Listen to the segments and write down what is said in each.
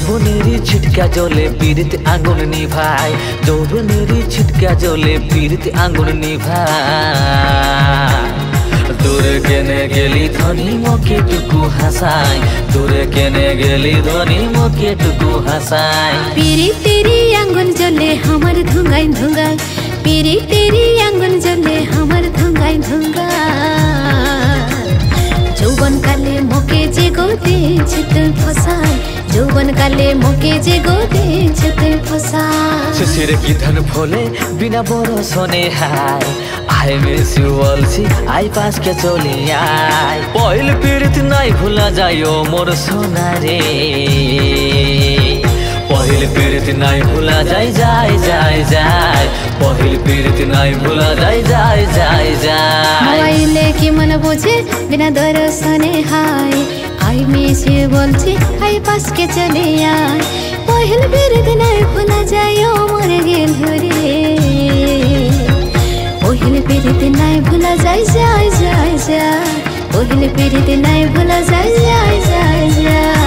যৌবনেরই ছিটকা জলে পীড়িত আগুন নিভাই, যৌবনেরই ছিটকা জলে পীড়িত আগুন নিভাই। দূরে কেনে গেলি ধনী মুখে টুকু হাসাই, দূরে কেনে গেলি ধনী মুখে টুকু হাসাই। পীড়িতেরই আগুন জ্বলে আমার ধুঙ্গাই ধুঙ্গাই, পীড়িতেরই আগুন জ্বলে আমার ধুঙ্গাই ধুঙ্গাই। যৌবন কালে মোকে যে গোদেছে তুই ফসাই, যৌবন কালে মোকে যে গোদেছে তুই ফসাই। শিশির কি ধন ফলে বিনা বরসনে হায়, আই মিস ইউ বলছি আই পাস কে চলি আয়। পহিল পীড়িত নাই ভুলা যায় ও মোর সোনা রে, পহিল পীড়িত নাই ভুলা যায় যায় যায় যায়, পহিল পীড়িত নাই ভুলা যায় যায় যায় যায়। মোবাইলে কি মন বুঝে বিনা দর্শনে হায়, আই মিস ইউ বলছি আই পাস কে চলে আয়। পহিল পীড়িত নাই ভুলা যায় ও মোর গেল রে, পহিল পীড়িত নাই ভুলা যায় যায় যায় যায়, পহিল পীড়িত নাই ভুলা যায় যায় যায় যায়।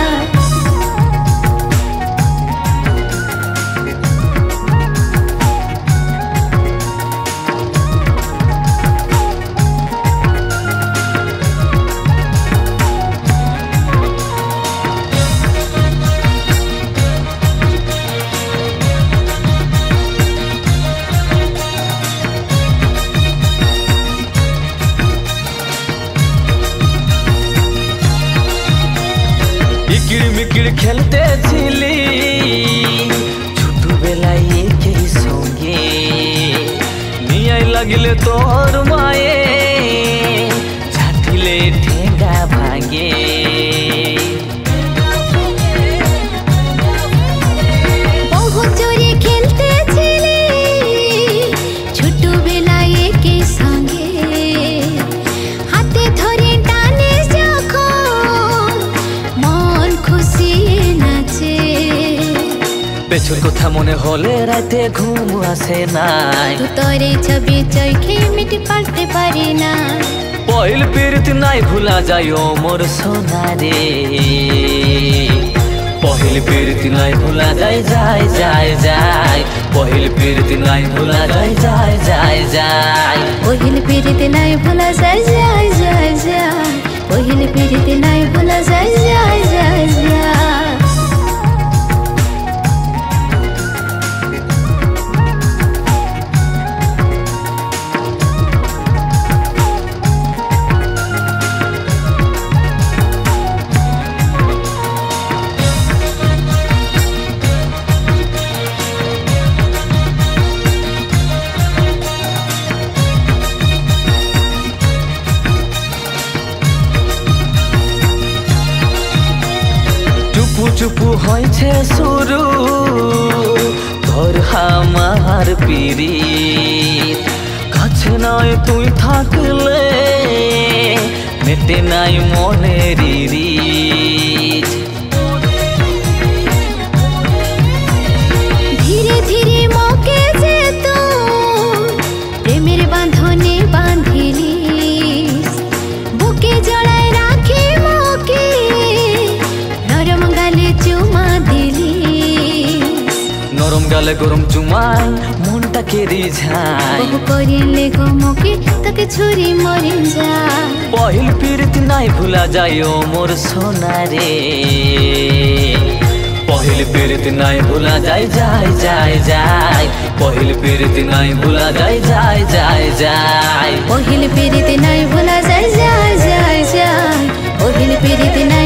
ইকিড় মিকিড় খেলতেছিলি ছোটবেলায় একেই সঙ্গে, নিয়াই লাগিলে তোর মায়ে ঝাঁটিলে ঠেঙ্গা ভাঙে। বহু চোরে খেলতেছিলি ছোটবেলায় একে সঙ্গে, হাতে ধরে টানে যখন মন খুশি নাচে। পেছন কথা মনে হলে রাতে ঘুম আসে নাই, তোরে ছবি চোখে মিটি পারতে পারি না। পহিল পীড়িত নাই ভুলা যায় ও মোর সোনা রে, পহিল পীড়িত নাই ভুলা যায় যায় যায় যায়, পহিল পীড়িত নাই ভুলা যায় যায় যায় যায়। পহিল পীড়িত নাই ভুলা যায় যায় যায় যায়, পহিল পীড়িত নাই ভুলা যায় যায় যায় যায়। চুপু চুপু হয়েছে শুরু তোর আমার পীড়িত, কাছে নয় তুই থাকলে মেটে নাই মনের ইরিত। ধীরে ধীরে মোকে যে তুই প্রেমের বাঁধনে বাঁধিলিস, বুকে জড়ায় রাখি মোকে নরম গালে চুমা দিলিস। নরম গালে গরম চুমাই মনটাকে রিঝাই, বহু করিলে গো মোকে তোকে ছুরি মরে যা। পহিল পীড়িত নাই ভুলা যায় ও মোর সোনা রে, পহিল পীড়িত নাই ভুলা যায় যায় যায় যায়, পহিল পীড়িত নাই ভুলা যায় যায় যায় যায়। পহিল পীড়িত নাই ভুলা যায় যায় যায় যায়, পহিল পীড়িত নাই